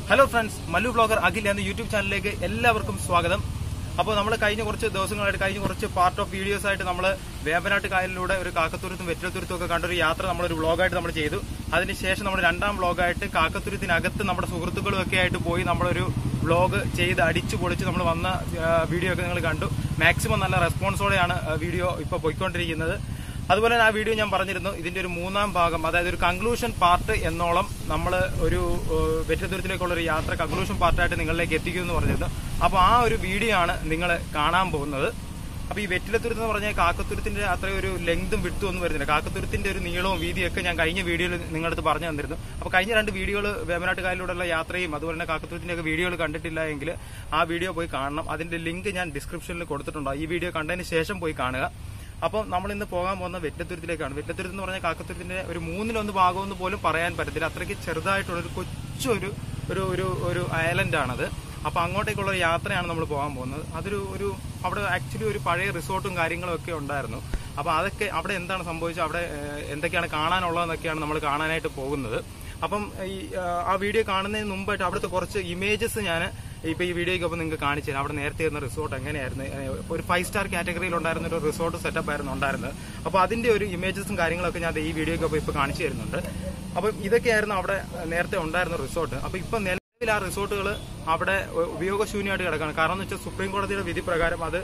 Hello friends, Mallu vlogger Akhil എന്ന YouTube ചാനലിലേക്ക് എല്ലാവർക്കും സ്വാഗതം. അപ്പോൾ നമ്മൾ കഴിഞ്ഞ കുറച്ച് ദിവസങ്ങളായിട്ട് കഴിഞ്ഞ കുറച്ച് പാർട്ട് ഓഫ് വീഡിയോസ് ആയിട്ട് നമ്മൾ വേമ്പനാട്ട് കായലിലൂടെ ഒരു കാക്കത്തുരുത്തും വെറ്റിലത്തുരുത്തും ഒക്കെ കണ്ടൊരു യാത്ര നമ്മളൊരു വ്ലോഗായിട്ട് നമ്മൾ ചെയ്തു. അതിനുശേഷം നമ്മൾ രണ്ടാം വ്ലോഗായിട്ട് കാക്കത്തുരുത്തിനകത്ത് നമ്മുടെ സുഹൃത്തുക്കളും ഒക്കെ ആയിട്ട് പോയി നമ്മളൊരു വ്ലോഗ് ചെയ്ത് അടിച്ചു പൊളിച്ച് നമ്മൾ വന്ന വീഡിയോ ഒക്കെ നിങ്ങൾ കണ്ടു. മാക്സിമം നല്ല റെസ്പോൺസോടെയാണ് വീഡിയോ ഇപ്പോൾ പോയിക്കൊണ്ടിരിക്കുന്നത്. അതുപോലെ തന്നെ ആ വീഡിയോ ഞാൻ പറഞ്ഞിരുന്നു, ഇതിന്റെ ഒരു മൂന്നാം ഭാഗം, അതായത് ഒരു കൺക്ലൂഷൻ പാർട്ട് എന്നോളം നമ്മൾ ഒരു വെറ്റിലത്തുരുത്തിലേക്കുള്ള ഒരു യാത്ര കൺക്ലൂഷൻ പാർട്ടായിട്ട് നിങ്ങളിലേക്ക് എത്തിക്കുമെന്ന് പറഞ്ഞിരുന്നു. അപ്പോൾ ആ ഒരു വീഡിയോ ആണ് നിങ്ങൾ കാണാൻ പോകുന്നത്. അപ്പോൾ ഈ വെറ്റിലത്തുരുത്ത് എന്ന് പറഞ്ഞാൽ കാക്കത്തുരുത്തിന്റെ അത്രയും ഒരു ലെങ്തും വിട്ടും ഒന്നും വരുന്നില്ല. കാക്കത്തുരുത്തിന്റെ ഒരു നീളവും വീതിയൊക്കെ ഞാൻ കഴിഞ്ഞ വീഡിയോയിൽ നിങ്ങളുടെ അടുത്ത് പറഞ്ഞു തന്നിരുന്നു. അപ്പോൾ കഴിഞ്ഞ രണ്ട് വീഡിയോകൾ വേമ്പനാട്ട് കായലിലൂടെയുള്ള യാത്രയും അതുപോലെ തന്നെ കാക്കത്തുരുത്തിന്റെ ഒക്കെ വീഡിയോകൾ കണ്ടിട്ടില്ല എങ്കിൽ ആ വീഡിയോ പോയി കാണണം. അതിന്റെ ലിങ്ക് ഞാൻ ഡിസ്ക്രിപ്ഷനിൽ കൊടുത്തിട്ടുണ്ട്. ഈ വീഡിയോ കണ്ടതിന് ശേഷം പോയി കാണുക. അപ്പോൾ നമ്മൾ ഇന്ന് പോകാൻ പോകുന്ന വെറ്റിലത്തുരുത്തിലേക്കാണ്. വെറ്റിലത്തുരുത്ത് എന്ന് പറഞ്ഞാൽ കാക്കത്തുരുത്തിന്റെ ഒരു 1/3 ഭാഗമെന്ന് പോലും പറയാൻ പറ്റത്തില്ല. അത്രയ്ക്ക് ചെറുതായിട്ടുള്ള ഒരു കൊച്ചൊരു ഒരു ഐലൻഡാണത്. അപ്പോൾ അങ്ങോട്ടേക്കുള്ള ഒരു യാത്രയാണ് നമ്മൾ പോകാൻ പോകുന്നത്. അതൊരു അവിടെ ആക്ച്വലി ഒരു പഴയ റിസോർട്ടും കാര്യങ്ങളും ഒക്കെ ഉണ്ടായിരുന്നു. അപ്പോൾ അതൊക്കെ അവിടെ എന്താണ് സംഭവിച്ചത്, അവിടെ എന്തൊക്കെയാണ് കാണാനുള്ളതെന്നൊക്കെയാണ് നമ്മൾ കാണാനായിട്ട് പോകുന്നത്. അപ്പം ആ വീഡിയോ കാണുന്നതിന് മുമ്പായിട്ട് അവിടുത്തെ കുറച്ച് ഇമേജസ് ഞാൻ ഇപ്പൊ ഈ വീഡിയോയ്ക്കൊപ്പം നിങ്ങൾക്ക് കാണിച്ചു തരാം. അവിടെ നേരത്തെ ഇരുന്ന റിസോർട്ട് എങ്ങനെയായിരുന്നു, ഒരു 5 സ്റ്റാർ കാറ്റഗറിയിൽ ഉണ്ടായിരുന്ന ഒരു റിസോർട്ട് സെറ്റപ്പ് ആയിരുന്നു ഉണ്ടായിരുന്നത്. അപ്പോൾ അതിന്റെ ഒരു ഇമേജസും കാര്യങ്ങളൊക്കെ ഞാൻ ഈ വീഡിയോയ്ക്കൊപ്പം ഇപ്പൊ കാണിച്ചു തരുന്നുണ്ട്. അപ്പം ഇതൊക്കെയായിരുന്നു അവിടെ നേരത്തെ ഉണ്ടായിരുന്ന റിസോർട്ട്. അപ്പൊ ഇപ്പൊ നിലവിൽ ആ റിസോർട്ടുകൾ അവിടെ ഉപയോഗശൂന്യമായിട്ട് കിടക്കുകയാണ്. കാരണം എന്ന് വെച്ചാൽ സുപ്രീം കോടതിയുടെ വിധി പ്രകാരം അത്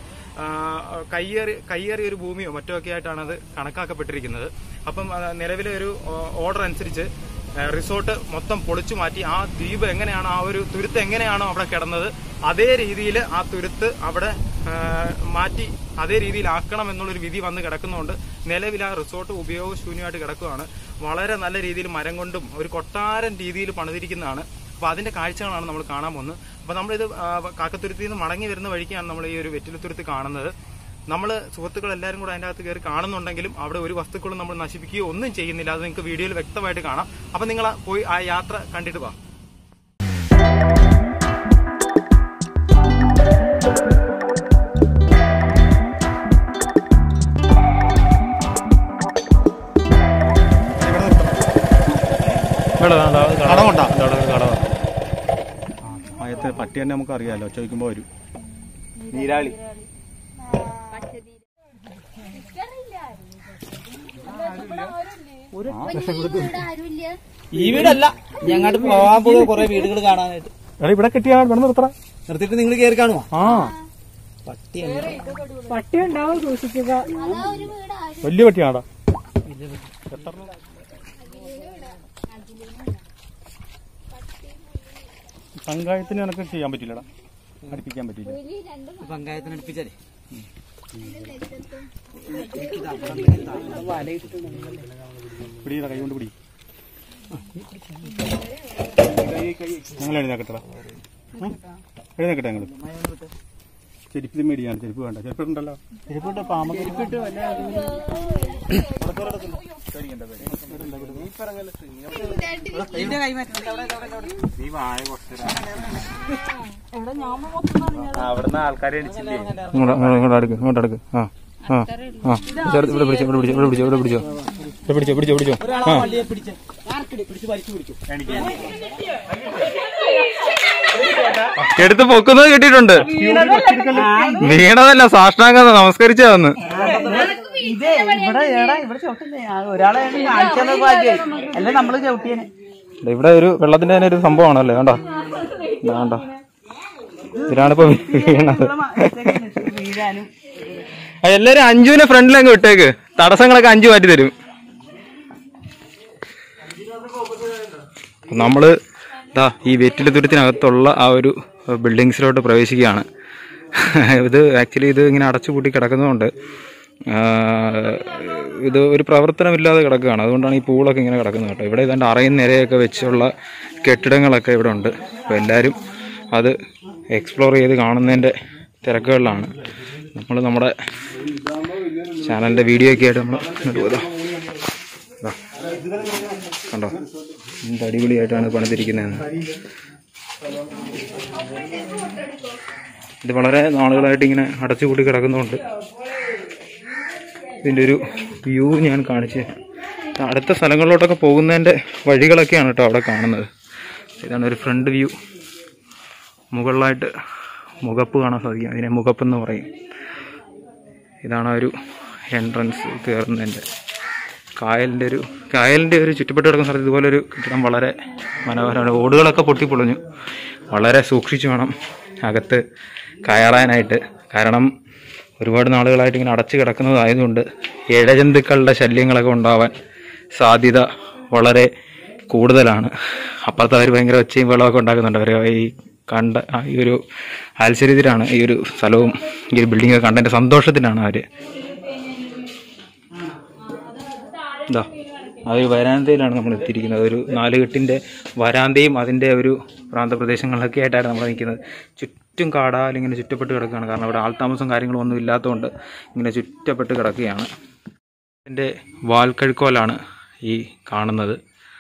കയ്യേറിയ ഒരു ഭൂമിയോ മറ്റോ ഒക്കെ ആയിട്ടാണ് അത് കണക്കാക്കപ്പെട്ടിരിക്കുന്നത്. അപ്പം നിലവിലെ ഒരു ഓർഡർ അനുസരിച്ച് റിസോർട്ട് മൊത്തം പൊളിച്ചു മാറ്റി ആ ദ്വീപ് എങ്ങനെയാണോ, ആ ഒരു തുരുത്ത് എങ്ങനെയാണോ അവിടെ കിടന്നത് അതേ രീതിയിൽ ആ തുരുത്ത് അവിടെ മാറ്റി അതേ രീതിയിലാക്കണം എന്നുള്ളൊരു വിധി വന്ന് കിടക്കുന്നതുകൊണ്ട് നിലവിൽ ആ റിസോർട്ട് ഉപയോഗശൂന്യമായിട്ട് കിടക്കുകയാണ്. വളരെ നല്ല രീതിയിൽ മരം കൊണ്ടും ഒരു കൊട്ടാരൻ രീതിയിൽ പണിതിരിക്കുന്നതാണ്. അപ്പോൾ അതിന്റെ കാഴ്ചകളാണ് നമ്മൾ കാണാൻ പോകുന്നത്. അപ്പോൾ നമ്മളിത് കാക്കത്തുരുത്തിൽ നിന്ന് മടങ്ങി വരുന്ന വഴിക്കാണ് നമ്മൾ ഈ ഒരു വെറ്റിലത്തുരുത്ത് കാണുന്നത്. നമ്മൾ സുഹൃത്തുക്കൾ എല്ലാവരും കൂടെ അതിൻ്റെ അകത്ത് കയറി കാണുന്നുണ്ടെങ്കിലും അവിടെ ഒരു വസ്തുക്കളും നമ്മൾ നശിപ്പിക്കുകയോ ഒന്നും ചെയ്യുന്നില്ല. അത് നിങ്ങൾക്ക് വീഡിയോയിൽ വ്യക്തമായിട്ട് കാണാം. അപ്പം നിങ്ങൾ പോയി ആ യാത്ര കണ്ടിട്ട് വാ. പട്ടി തന്നെ നമുക്ക് അറിയാലോ, ചോദിക്കുമ്പോ വരും. നീരാളി ഈ വീടല്ല, ഞങ്ങോട്ട് പോകാൻ പോകുക കുറെ വീടുകൾ കാണാനായിട്ട്. ഇവിടെ കെട്ടിയാ നിർത്തിട്ട് നിങ്ങൾ കയറി കാണുമോ? പട്ടി ഉണ്ടാവും, സൂക്ഷിക്കുക. വലിയ പട്ടിയാടാ. പഞ്ചായത്തിന് എനക്ക് ചെയ്യാൻ പറ്റില്ലടാ, അടുപ്പിക്കാൻ പറ്റില്ല. പഞ്ചായത്തിന് അടുപ്പിച്ചാലേ പിടിയടാ, കൈ കൊണ്ട് പിടി. ഞങ്ങൾ എഴുന്നേക്കട്ടടാ, എഴുന്നേക്കട്ടെ. ഞങ്ങൾ ചെരുപ്പ് മേടിയാണ്. ചെരുപ്പ് വേണ്ട, ചെരുപ്പുണ്ടല്ലോ. ചെരുപ്പിട്ട് പാമ്പ് ചെരുപ്പിട്ട് അവിടുന്ന് ആൾക്കാരെ അടിച്ചില്ലേ. ഇങ്ങോട്ട് അടുക്ക്. ഇവിടെ പിടിച്ചോ, ഇവിടെ പിടിച്ചോ, ഇവിടെ പിടിച്ചോ, ഇവിടെ പിടിച്ചോ, ഇവിടെ പിടിച്ചോ, പിടിച്ചോ, പിടിച്ചോ. എടുത്ത് പൊക്കുന്നത് കിട്ടിയിട്ടുണ്ട്. വീണതല്ല, സാഷ്ടാംഗം നമസ്കരിച്ചാ വന്ന്. ഇവിടെ ഒരു വെള്ളത്തിന്റെ തന്നെ ഒരു സംഭവമാണല്ലേ. വേണ്ട വേണ്ട, ഇതിനാണിപ്പോ വീണത്. എല്ലാരും അഞ്ജുവിനെ ഫ്രണ്ടിലങ്ങ് വിട്ടേക്ക്, തടസ്സങ്ങളൊക്കെ അഞ്ജു മാറ്റി തരും. നമ്മള് ഈ വെറ്റിലത്തുരുത്തിനകത്തുള്ള ആ ഒരു ബിൽഡിങ്സിലോട്ട് പ്രവേശിക്കുകയാണ്. ഇത് ആക്ച്വലി ഇത് ഇങ്ങനെ അടച്ചുപൂട്ടി കിടക്കുന്നതുകൊണ്ട് ഇത് ഒരു പ്രവർത്തനമില്ലാതെ കിടക്കുകയാണ്. അതുകൊണ്ടാണ് ഈ പൂളൊക്കെ ഇങ്ങനെ കിടക്കുന്നത് കേട്ടോ. ഇവിടെ ഏതാണ്ട് അറയും നിരയൊക്കെ വെച്ചുള്ള കെട്ടിടങ്ങളൊക്കെ ഇവിടെ ഉണ്ട്. അപ്പോൾ എല്ലാവരും അത് എക്സ്പ്ലോർ ചെയ്ത് കാണുന്നതിൻ്റെ തിരക്കുകളിലാണ്. നമ്മൾ നമ്മുടെ ചാനലിൻ്റെ വീഡിയോ ഒക്കെ ആയിട്ട് നമ്മൾ ഇങ്ങോട്ട് പോകാം. കണ്ടോ, എന്ത് അടിപൊളിയായിട്ടാണ് പണിതിരിക്കുന്നതെന്ന്. ഇത് വളരെ നാളുകളായിട്ട് ഇങ്ങനെ അടച്ചുകൂട്ടി കിടക്കുന്നതുകൊണ്ട് ഇതിൻ്റെ ഒരു വ്യൂ ഞാൻ കാണിച്ചു. അടുത്ത സ്ഥലങ്ങളിലോട്ടൊക്കെ പോകുന്നതിൻ്റെ വഴികളൊക്കെയാണ് കേട്ടോ അവിടെ കാണുന്നത്. ഇതാണ് ഒരു ഫ്രണ്ട് വ്യൂ. മുകളിലായിട്ട് മുഖപ്പ് കാണാൻ സാധിക്കും, അതിനെ മുഖപ്പെന്ന് പറയും. ഇതാണ് ഒരു എൻട്രൻസ് കയറുന്നതിൻ്റെ. കായലിൻ്റെ ഒരു ചുറ്റപ്പെട്ട് കിടക്കുന്ന സ്ഥലത്ത് ഇതുപോലൊരു കെട്ടിടം വളരെ മനോഹരമാണ്. ഓടുകളൊക്കെ പൊട്ടിപ്പൊളിഞ്ഞു. വളരെ സൂക്ഷിച്ചു വേണം അകത്ത് കയറാനായിട്ട്. കാരണം ഒരുപാട് നാളുകളായിട്ട് ഇങ്ങനെ അടച്ചു കിടക്കുന്നതായതുകൊണ്ട് ഇഴജന്തുക്കളുടെ ശല്യങ്ങളൊക്കെ ഉണ്ടാവാൻ സാധ്യത വളരെ കൂടുതലാണ്. അപ്പുറത്ത് അവർ ഭയങ്കര ഒച്ചയും വെള്ളമൊക്കെ ഉണ്ടാക്കുന്നുണ്ട്. അവർ ഈ കണ്ട ഈ ഒരു ആത്സര്യത്തിലാണ് ഈ ഒരു സ്ഥലവും ഈ ഒരു ബിൽഡിങ്ങൊക്കെ കണ്ടതിൻ്റെ സന്തോഷത്തിലാണ് അവർ. ഇതാ ആ ഒരു വരാന്തയിലാണ് നമ്മൾ എത്തിയിരിക്കുന്നത്. ഒരു 4 കെട്ടിൻ്റെ വരാന്തയും അതിൻ്റെ ഒരു പ്രാന്തപ്രദേശങ്ങളിലൊക്കെ ആയിട്ടാണ് നമ്മൾ നിൽക്കുന്നത്. ചുറ്റും കാടാൽ ഇങ്ങനെ ചുറ്റപ്പെട്ട് കിടക്കുകയാണ്. കാരണം അവിടെ ആൾതാമസം കാര്യങ്ങളൊന്നും ഇല്ലാത്തതുകൊണ്ട് ഇങ്ങനെ ചുറ്റപ്പെട്ട് കിടക്കുകയാണ്. ഇതിൻ്റെ വാൽക്കഴുക്കോലാണ് ഈ കാണുന്നത്.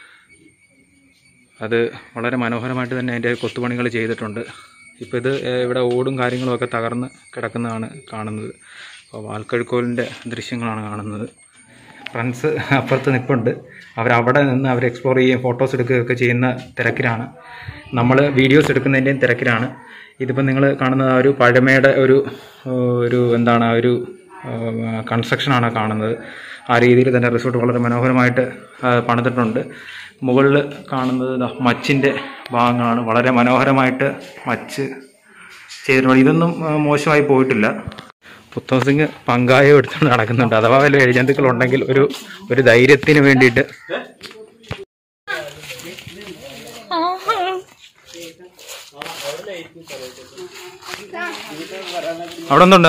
അത് വളരെ മനോഹരമായിട്ട് തന്നെ അതിൻ്റെ കൊത്തുപണികൾ ചെയ്തിട്ടുണ്ട്. ഇപ്പോൾ ഇത് ഇവിടെ ഓടും കാര്യങ്ങളുമൊക്കെ തകർന്ന് കിടക്കുന്നതാണ് കാണുന്നത്. അപ്പോൾ വാൽക്കഴുക്കോലിൻ്റെ ദൃശ്യങ്ങളാണ് കാണുന്നത്. ഫ്രണ്ട്സ് അപ്പുറത്ത് നിൽപ്പുണ്ട്. അവരവിടെ നിന്ന് അവർ എക്സ്പ്ലോർ ചെയ്യുകയും ഫോട്ടോസ് എടുക്കുകയൊക്കെ ചെയ്യുന്ന തിരക്കിലാണ്. നമ്മൾ വീഡിയോസ് എടുക്കുന്നതിൻ്റെയും തിരക്കിലാണ്. ഇതിപ്പോൾ നിങ്ങൾ കാണുന്നത് ആ ഒരു പഴമയുടെ ഒരു എന്താണ് ഒരു കൺസ്ട്രക്ഷനാണ് കാണുന്നത്. ആ രീതിയിൽ തന്നെ റിസോർട്ട് വളരെ മനോഹരമായിട്ട് പണിതിട്ടുണ്ട്. മുകളിൽ കാണുന്നത് മച്ചിൻ്റെ ഭാഗങ്ങളാണ്. വളരെ മനോഹരമായിട്ട് മച്ച് ചെയ്തിട്ടുണ്ട്. ഇതൊന്നും മോശമായി പോയിട്ടില്ല. പുത്തം സിംഗ് പങ്കായം എടുത്തുകൊണ്ട് നടക്കുന്നുണ്ട്. അഥവാ വല്ല എഴുജന്തുക്കളുണ്ടെങ്കിൽ ഒരു ധൈര്യത്തിന് വേണ്ടിയിട്ട്. അവിടെ എന്തുണ്ട്?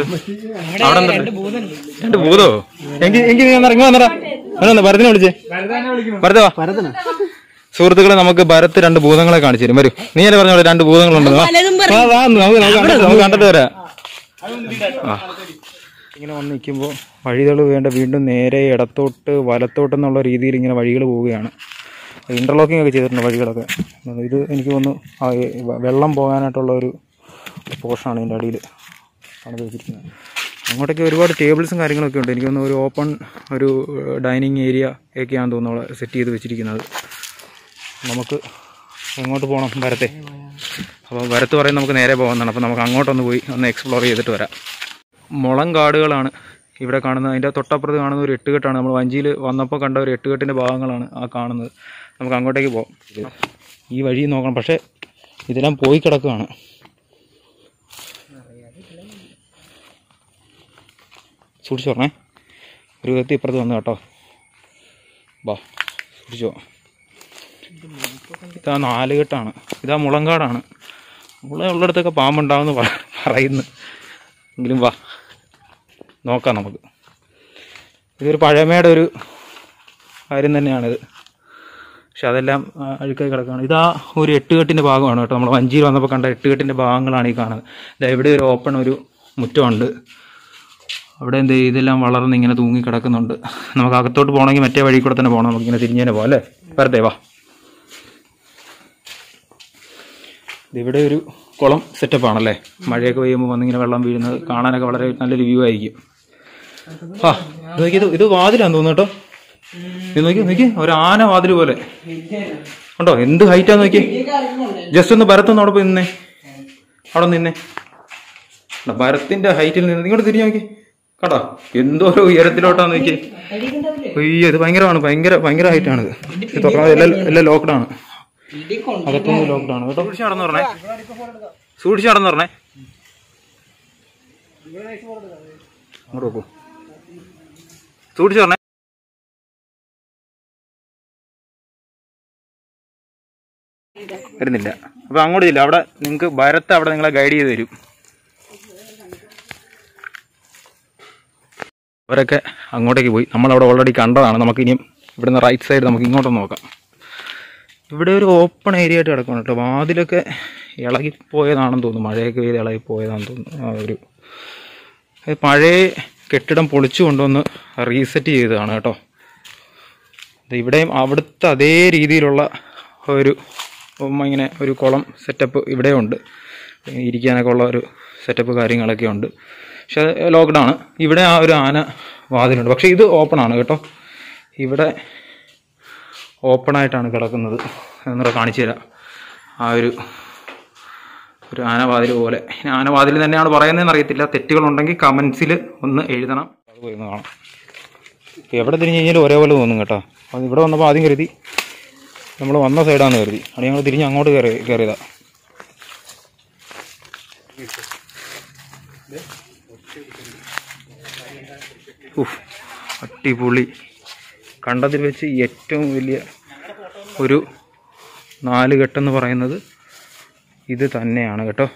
2 ഭൂതോ? എങ്കിൽ നീ ഇറങ്ങി വന്നടാ. ഭരതനെ വിളിച്ചേ. ഭരതവാ. സുഹൃത്തുക്കളെ, നമുക്ക് ഭരത് 2 ഭൂതങ്ങളെ കാണിച്ചു തരും. വരൂ. നീ അല്ലേ പറഞ്ഞ 2 ഭൂതങ്ങളുണ്ടെന്ന്. നമുക്ക് കണ്ടിട്ട് വരാം. ഇങ്ങനെ വന്ന് നിൽക്കുമ്പോൾ വഴികൾ വേണ്ട വീണ്ടും നേരെ ഇടത്തോട്ട് വലത്തോട്ടെന്നുള്ള രീതിയിൽ ഇങ്ങനെ വഴികൾ പോവുകയാണ്. ഇൻ്റർലോക്കിംഗ് ഒക്കെ ചെയ്തിട്ടുണ്ട് വഴികളൊക്കെ. ഇത് എനിക്ക് തോന്നുന്നു വെള്ളം പോകാനായിട്ടുള്ള ഒരു പോർഷനാണ് ഇതിൻ്റെ അടിയിൽ പണിത് വെച്ചിരിക്കുന്നത്. അങ്ങോട്ടേക്ക് ഒരുപാട് ടേബിൾസും കാര്യങ്ങളൊക്കെ ഉണ്ട്. എനിക്ക് തോന്നുന്നു ഒരു ഓപ്പൺ ഒരു ഡൈനിങ് ഏരിയ ഒക്കെയാണെന്ന് തോന്നുന്നു സെറ്റ് ചെയ്ത് വെച്ചിരിക്കുന്നത്. നമുക്ക് എങ്ങോട്ട് പോകണം? ഭരത്തെ. അപ്പോൾ ഭരത്ത് പറയും നമുക്ക് നേരെ പോകുന്നതാണ്. അപ്പോൾ നമുക്ക് അങ്ങോട്ടൊന്ന് പോയി ഒന്ന് എക്സ്പ്ലോർ ചെയ്തിട്ട് വരാം. മുളം കാടുകളാണ് ഇവിടെ കാണുന്നത്. അതിൻ്റെ തൊട്ടപ്പുറത്ത് കാണുന്ന ഒരു 8 കെട്ടാണ്. നമ്മൾ വഞ്ചിയിൽ വന്നപ്പോൾ കണ്ട ഒരു 8 കെട്ടിൻ്റെ ഭാഗങ്ങളാണ് ആ കാണുന്നത്. നമുക്ക് അങ്ങോട്ടേക്ക് പോകാം. ഈ വഴി നോക്കണം, പക്ഷേ ഇതെല്ലാം പോയി കിടക്കുകയാണ്. സൂക്ഷിച്ചു പറഞ്ഞേ. ഒരു വ്യക്തി ഇപ്പുറത്ത് വന്നു കേട്ടോ. വാ, സൂക്ഷിച്ചോ. ഇതാ 4 കെട്ടാണ്. ഇതാ മുളങ്കാടാണ്. മുള ഉള്ളിടത്തൊക്കെ പാമ്പുണ്ടാവുമെന്ന് പറയുന്നു. എങ്കിലും വാ, നോക്കാം നമുക്ക്. ഇതൊരു പഴമയുടെ ഒരു കാര്യം തന്നെയാണിത്. പക്ഷെ അതെല്ലാം അഴുക്കായി കിടക്കുകയാണ്. ഇതാ ഒരു 8 കെട്ടിൻ്റെ ഭാഗമാണ് കേട്ടോ. നമ്മൾ വഞ്ചിയിൽ വന്നപ്പോൾ കണ്ട 8 കെട്ടിൻ്റെ ഭാഗങ്ങളാണ് ഈ കാണുന്നത്. ഇതാ ഇവിടെ ഒരു ഓപ്പൺ ഒരു മുറ്റമുണ്ട്. അവിടെ ഇതെല്ലാം വളർന്ന് ഇങ്ങനെ തൂങ്ങി കിടക്കുന്നുണ്ട്. നമുക്ക് അകത്തോട്ട് പോകണമെങ്കിൽ മറ്റേ വഴി കൂടെ തന്നെ പോകണം. നമുക്കിങ്ങനെ തിരിഞ്ഞേനെ പോകാം അല്ലേ? വരട്ടെ, വാ. ഇവിടെ ഒരു കുളം സെറ്റപ്പാണല്ലേ. മഴയൊക്കെ പെയ്യുമ്പോൾ വന്നിങ്ങനെ വെള്ളം വീഴുന്നത് കാണാനൊക്കെ വളരെ നല്ലൊരു വ്യൂ ആയിരിക്കും. ആ ഇത് വാതിലാന്ന് തോന്നുന്നു കേട്ടോ. ഇത് നോക്കി ഒരു ആന വാതിൽ പോലെ ഉണ്ടോ? എന്ത് ഹൈറ്റാന്ന് നോക്കി. ജസ്റ്റ് ഒന്ന് ഭരത്തൊന്നോടൊപ്പം നിന്നേ. അവിടെ നിന്നേ. ഭരത്തിന്റെ ഹൈറ്റിൽ നിന്ന് ഇങ്ങോട്ട് തിരിഞ്ഞു നോക്കി. കേട്ടോ എന്തോരോ ഉയരത്തിലോട്ടാന്ന് നോക്കി. അയ്യോ, ഇത് ഭയങ്കരമാണ്. ഭയങ്കര ഹൈറ്റാണിത്. ഇത് തുറക്കാതെ എല്ലാം ലോക്ക്ഡാണ്. അകത്തൊന്നും ലോക്ക്ഡാണ് കേട്ടോ. സൂക്ഷിച്ച് നടന്നു പറഞ്ഞേ. അങ്ങോട്ട് നോക്കൂ. സൂക്ഷിച്ച് പറഞ്ഞേ. വരുന്നില്ല. അപ്പൊ അങ്ങോട്ട് ഇല്ല. അവിടെ നിങ്ങൾക്ക് ഭരത്ത് അവിടെ നിങ്ങളെ ഗൈഡ് ചെയ്ത് തരും. അവരൊക്കെ അങ്ങോട്ടേക്ക് പോയി. നമ്മളവിടെ ഓൾറെഡി കണ്ടതാണ്. നമുക്കിനിയും ഇവിടുന്ന് റൈറ്റ് സൈഡ് നമുക്ക് ഇങ്ങോട്ടൊന്ന് നോക്കാം. ഇവിടെ ഒരു ഓപ്പൺ ഏരിയ ആയിട്ട് കിടക്കണം കേട്ടോ. വാതിലൊക്കെ ഇളകിപ്പോയതാണെന്ന് തോന്നുന്നു. മഴയൊക്കെ പെയ്ത് ഇളകിപ്പോയതാണെന്ന് തോന്നുന്നു. ആ ഒരു പഴയ കെട്ടിടം പൊളിച്ചു കൊണ്ടുവന്ന് റീസെറ്റ് ചെയ്തതാണ് കേട്ടോ. ഇവിടെയും അവിടുത്തെ അതേ രീതിയിലുള്ള ഒരു ഇങ്ങനെ ഒരു കുളം സെറ്റപ്പ് ഇവിടെയുണ്ട്. ഇരിക്കാനൊക്കെ ഉള്ള ഒരു സെറ്റപ്പ് കാര്യങ്ങളൊക്കെ ഉണ്ട്. പക്ഷെ ലോക്ക്ഡാണ്. ഇവിടെ ആ ഒരു ആന വാതിലുണ്ട്. പക്ഷേ ഇത് ഓപ്പണാണ് കേട്ടോ. ഇവിടെ ഓപ്പണായിട്ടാണ് കിടക്കുന്നത്. എന്നൂടെ കാണിച്ചു തരാം. ആ ഒരു ആനവാതിൽ പോലെ. ആനവാതിൽ തന്നെയാണ് പറയുന്നതെന്ന് അറിയത്തില്ല. തെറ്റുകളുണ്ടെങ്കിൽ കമൻസിൽ ഒന്ന് എഴുതണം. അത് പോയി ഒന്ന് കാണാം. എവിടെ തിരിഞ്ഞ് കഴിഞ്ഞാലും ഒരേപോലെ തോന്നും കേട്ടോ. അത് ഇവിടെ വന്നപ്പോൾ ആദ്യം കരുതി നമ്മൾ വന്ന സൈഡാണെന്ന് കരുതി. അത് ഞങ്ങൾ തിരിഞ്ഞ് അങ്ങോട്ട് കയറിയതാ. അടിപൊളി. കണ്ടതിൽ വെച്ച് ഏറ്റവും വലിയ ഒരു 4 കെട്ടെന്ന് പറയുന്നത് ഇത് തന്നെയാണ് കേട്ടോ.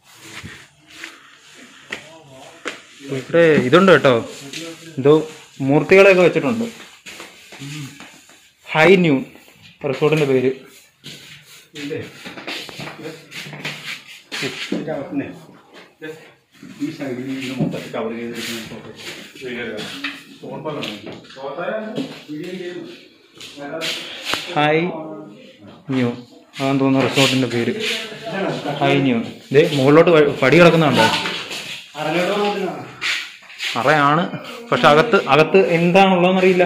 ഇവിടെ ഇതുണ്ട് കേട്ടോ, എന്തോ മൂർത്തികളെയൊക്കെ വെച്ചിട്ടുണ്ട്. ഹൈ ന്യൂ റിസോർട്ടിൻ്റെ പേര്. ഹൈ ന്യൂ അതാന്ന് തോന്നുന്നു റിസോർട്ടിൻ്റെ പേര്. ഹൈ ന്യൂ. ഇതേ മുകളിലോട്ട് പടി കിടക്കുന്നുണ്ടോ? അറയാണ്, പക്ഷെ അകത്ത് എന്താണുള്ളതെന്ന് അറിയില്ല.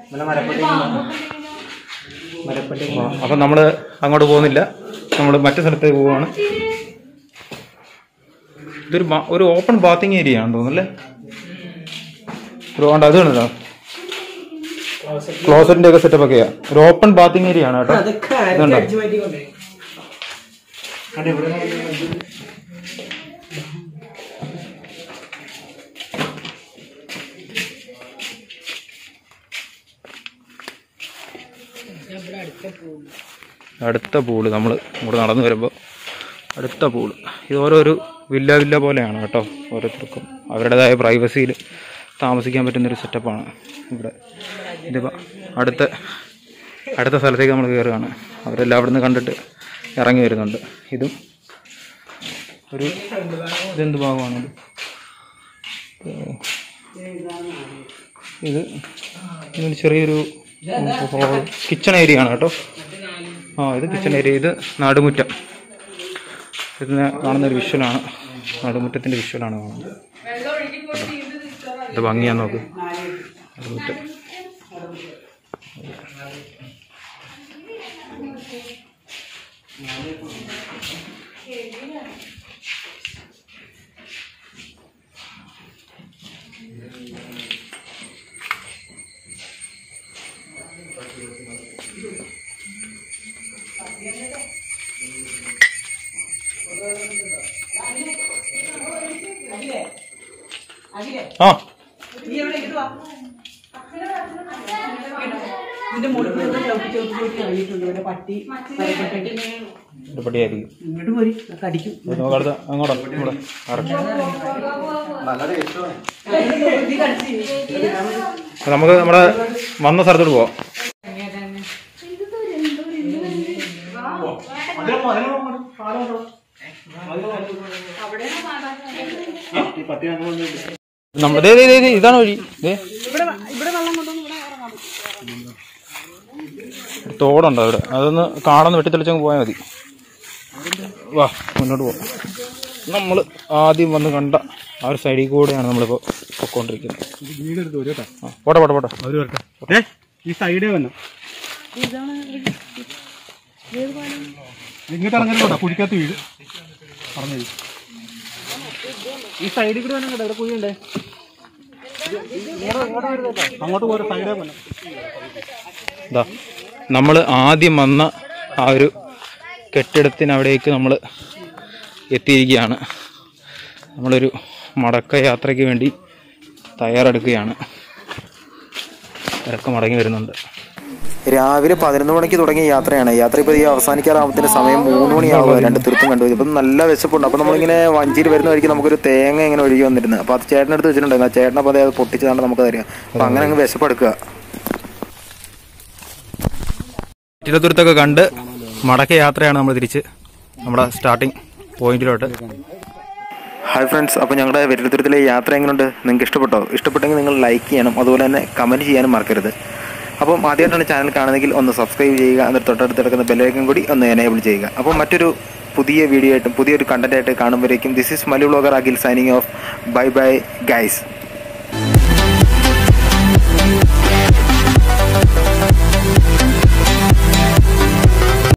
അപ്പം നമ്മൾ അങ്ങോട്ട് പോകുന്നില്ല, നമ്മൾ മറ്റു സ്ഥലത്തേക്ക് പോവുകയാണ്. ഇതൊരു ഓപ്പൺ ബാത്തിങ് ഏരിയ ആണെന്ന് തോന്നുന്നല്ലേ. ഒരു അത് കണ്ടോ, ക്ലോസറ്റിന്റെ ഒക്കെ സെറ്റപ്പ് ഒക്കെയാ. ഒരു ഓപ്പൺ ബാത്തിങ് ഏരിയ ആണ് കേട്ടോ. ഇതുണ്ടോ? അടുത്ത പൂള് നമ്മൾ ഇങ്ങോട്ട് നടന്നു വരുമ്പോൾ അടുത്ത പൂള്. ഇത് ഓരോരു വില്ല പോലെയാണ് കേട്ടോ. ഓരോരുത്തർക്കും അവരുടേതായ പ്രൈവസിയിൽ താമസിക്കാൻ പറ്റുന്നൊരു സെറ്റപ്പാണ് ഇവിടെ. ഇതിപ്പോൾ അടുത്ത സ്ഥലത്തേക്ക് നമ്മൾ കയറുകയാണ്. അവരെല്ലാം അവിടെ നിന്ന് കണ്ടിട്ട് ഇറങ്ങി വരുന്നുണ്ട്. ഇതും ഇതെന്ത് ഭാഗമാണത്? ഇത് ചെറിയൊരു കിച്ചൺ ഏരിയ ആണ് കേട്ടോ. ഇത് കിച്ചൺ ഏരിയ. ഇത് നാടുമുറ്റം. ഇതിന് കാണുന്നൊരു വിഷ്വലാണ്, നാടുമുറ്റത്തിൻ്റെ വിഷ്വലാണ് കാണുന്നത്. ഇത് ഭംഗിയാന്ന് നോക്ക്, നാടുമുറ്റം. നമുക്ക് നമ്മുടെ വന്ന സ്ഥലത്തോട്ട് പോവാം. ഇതാണ് വഴി. തോടുണ്ടോ അവിടെ? അതൊന്ന് കാണുന്ന വെട്ടിത്തെളിച്ചങ്ങ് പോയാൽ മതി. വാ, മുന്നോട്ട് പോവാം. നമ്മൾ ആദ്യം വന്ന് കണ്ട ആ ഒരു സൈഡിൽ കൂടെയാണ് നമ്മളിപ്പോൾ പൊക്കോണ്ടിരിക്കുന്നത്. പോട്ടെ ഈ സൈഡേ വന്നു ഇങ്ങോട്ട് ഇറങ്ങാൻ കുഴിക്കാത്ത വീട് പറഞ്ഞു. ഈ സൈഡിൽ കൂടെ വന്നു കേട്ടോ. ഇവിടെ കുഴിയുണ്ടേ, അങ്ങോട്ട് പോരെ. സൈഡേ വന്നു. ഇതാ നമ്മൾ ആദ്യം വന്ന ആ ഒരു കെട്ടിടത്തിനവിടേക്ക് നമ്മൾ എത്തിയിരിക്കുകയാണ്. നമ്മളൊരു മടക്ക യാത്രയ്ക്ക് വേണ്ടി തയ്യാറെടുക്കുകയാണ്. ഇറക്കം മടങ്ങി വരുന്നുണ്ട്. രാവിലെ 11 മണിക്ക് തുടങ്ങിയ യാത്രയാണ്. യാത്ര ഇപ്പോൾ ഈ അവസാനിക്കാറാകുമ്പോൾ സമയം 3 മണിയാവുക. 2 തീർത്തും കണ്ടു. ഇപ്പം നല്ല വിശപ്പുണ്ട്. അപ്പോൾ നമ്മളിങ്ങനെ വഞ്ചിയിൽ വരുന്ന വഴിക്ക് നമുക്കൊരു തേങ്ങ ഇങ്ങനെ ഒഴുകി വന്നിരുന്നു. അപ്പോൾ അത് ചേട്ടനെടുത്ത് വെച്ചിട്ടുണ്ടായിരുന്നു. ആ ചേട്ടനപ്പോൾ അത് പൊട്ടിച്ചതാണ് നമുക്ക് തരിക. അപ്പം അങ്ങനെ അങ്ങ് വിശപ്പെടുക്കുക. തിരുവനന്തപുരത്തൊക്കെ കണ്ട് മടക്ക യാത്രയാണ് നമ്മൾ തിരിച്ച് നമ്മുടെ സ്റ്റാർട്ടിങ് പോയിന്റിലോട്ട്. ഹായ് ഫ്രണ്ട്സ്, അപ്പോൾ ഞങ്ങളുടെ വെറ്റിലത്തുരത്തിലെ യാത്ര എങ്ങനെയുണ്ട്? നിങ്ങൾക്ക് ഇഷ്ടപ്പെട്ടോ? ഇഷ്ടപ്പെട്ടെങ്കിൽ നിങ്ങൾ ലൈക്ക് ചെയ്യണം, അതുപോലെ തന്നെ കമൻറ്റ് ചെയ്യാനും മറക്കരുത്. അപ്പം ആദ്യമായിട്ടാണ് ചാനൽ കാണുന്നതെങ്കിൽ ഒന്ന് സബ്സ്ക്രൈബ് ചെയ്യുക. എന്നിട്ട് തൊട്ടടുത്ത് കിടക്കുന്ന ബെല്ലൈക്കൺ കൂടി ഒന്ന് എനേബിൾ ചെയ്യുക. അപ്പോൾ മറ്റൊരു പുതിയ വീഡിയോ ആയിട്ടും പുതിയൊരു കണ്ടന്റ് ആയിട്ട് കാണുമ്പോഴേക്കും this is Mallu vlogger Akhil signing off. Bye bye guys.